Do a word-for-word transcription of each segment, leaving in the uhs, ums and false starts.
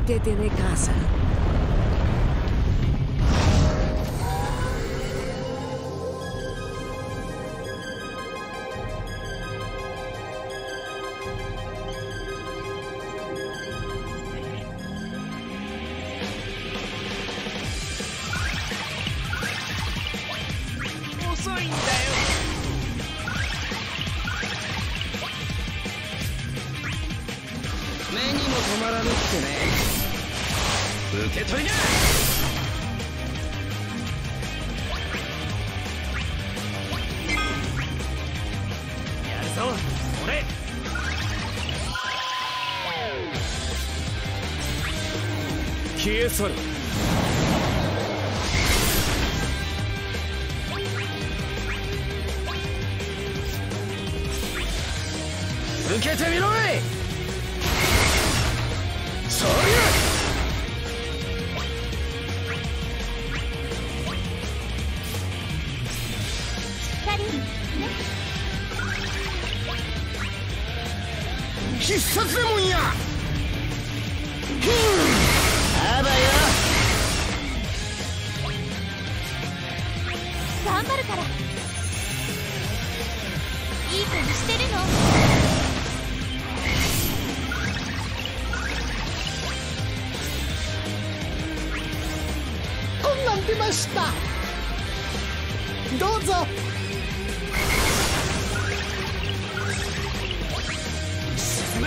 ててね母さん。遅いんだよ。目にも止まらぬってね。受け取りな。やるぞ俺。消え去る。受けてみろい。そりゃ必殺レモンや。ふんあばよ。 頑張るから。いい子にしてるの。 こんなん出ました。どうぞ。 進め。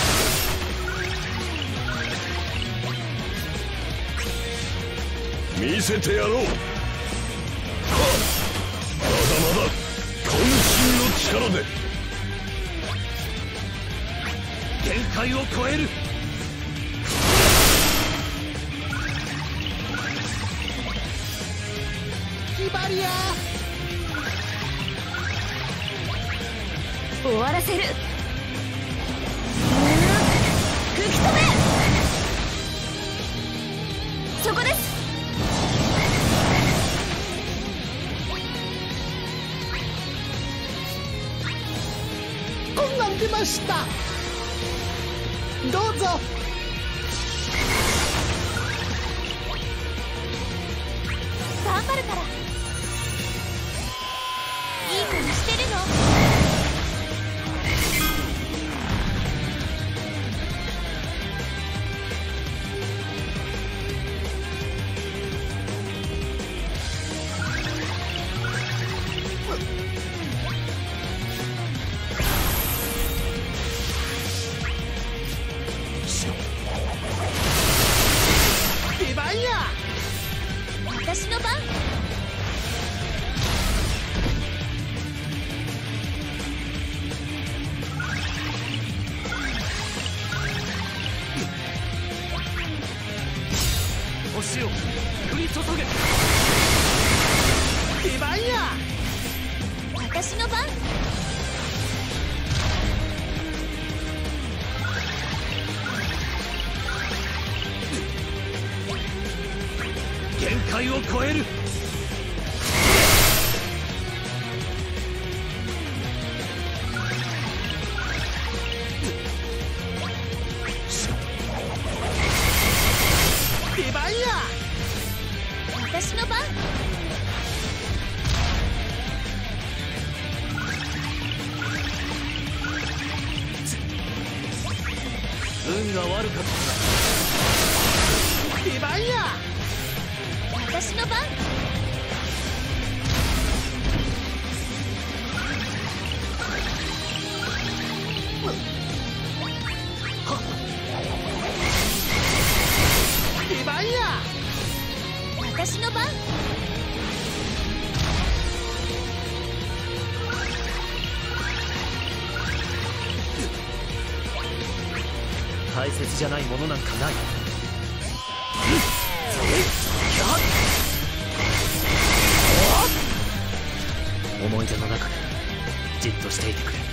見せてやろう。はっ、まだまだ渾身の力で限界を超える。 ヒバリア終わらせる。吹き飛べ。そこです。 こんなん出ました。どうぞ。 頑張るから。いい子にしてるの。 出番や。 私の番。 星を降り注げ。 出番や。 私の番。 限界を超える。 出番や。 私の番。 運が悪かった。 出番や。 私の番。 出番や。 私の番。 大切じゃないものなんかない。思い出の中でじっとしていてくれ。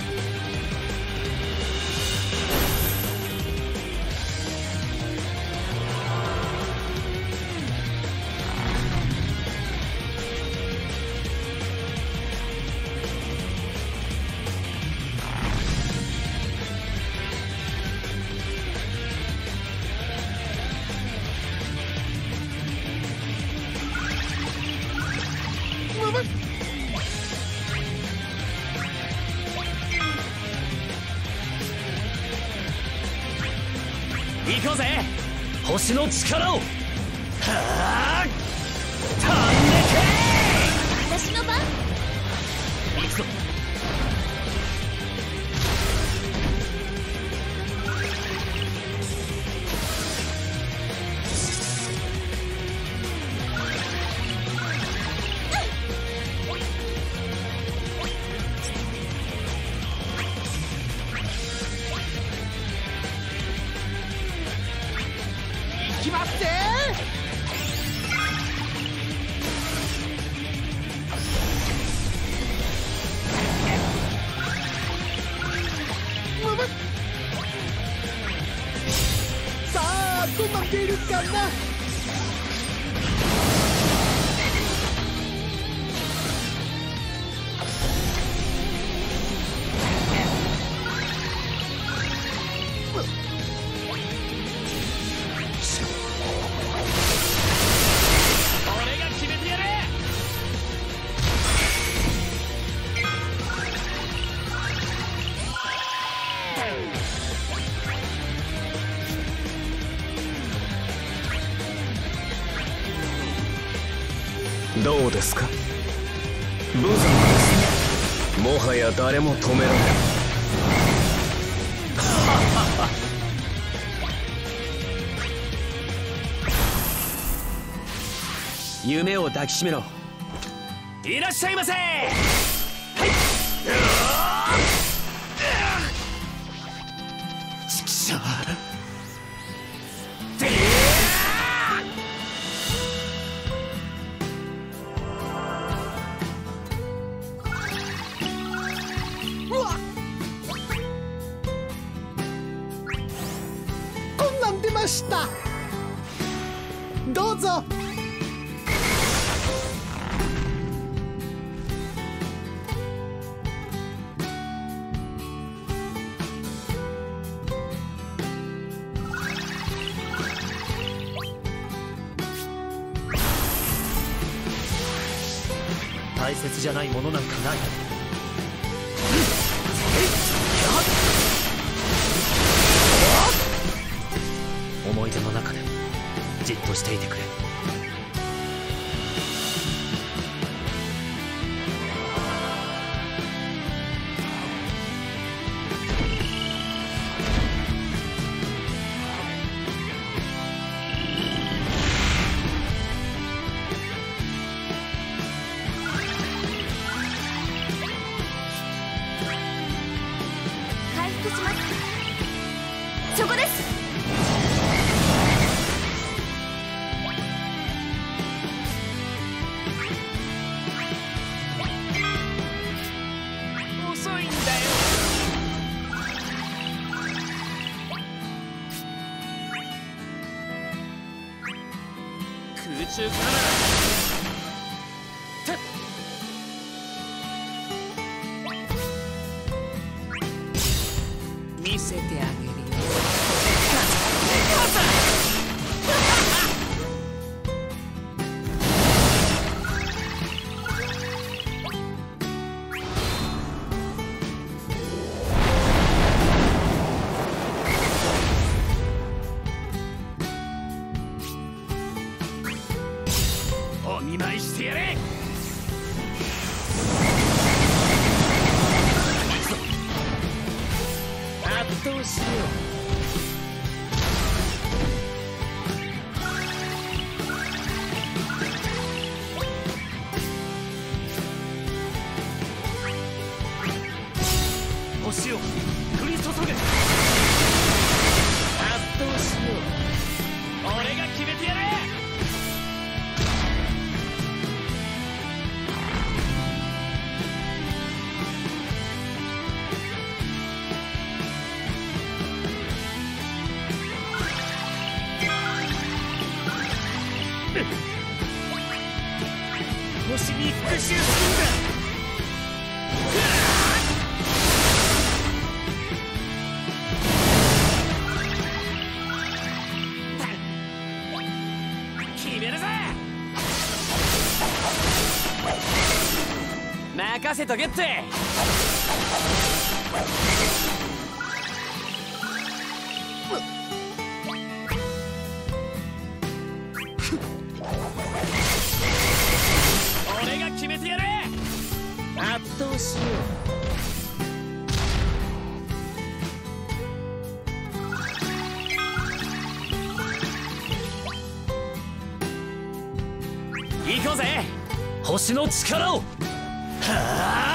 行こうぜ星の力を。はあ飛んでけ私の番。 行くぞ。 いきますぜ。むむさあどうなっているかな。 どうですか無残です。もはや誰も止められない。夢を抱きしめろ。いらっしゃいませ。はい。ちくしょう。 出ました。どうぞ。 大切じゃないものなんかない。思い出の中でじっとしていてくれ。 回復します。そこです。 空中からてっ見せてあげるよ。お見舞いしてやれ。圧倒しよう。星を降り注げ。圧倒しよう。俺が決めてやれ。星に復讐するんだ。決めるぜ。任せとけって。 闘しよう。行こうぜ、星の力を。はあ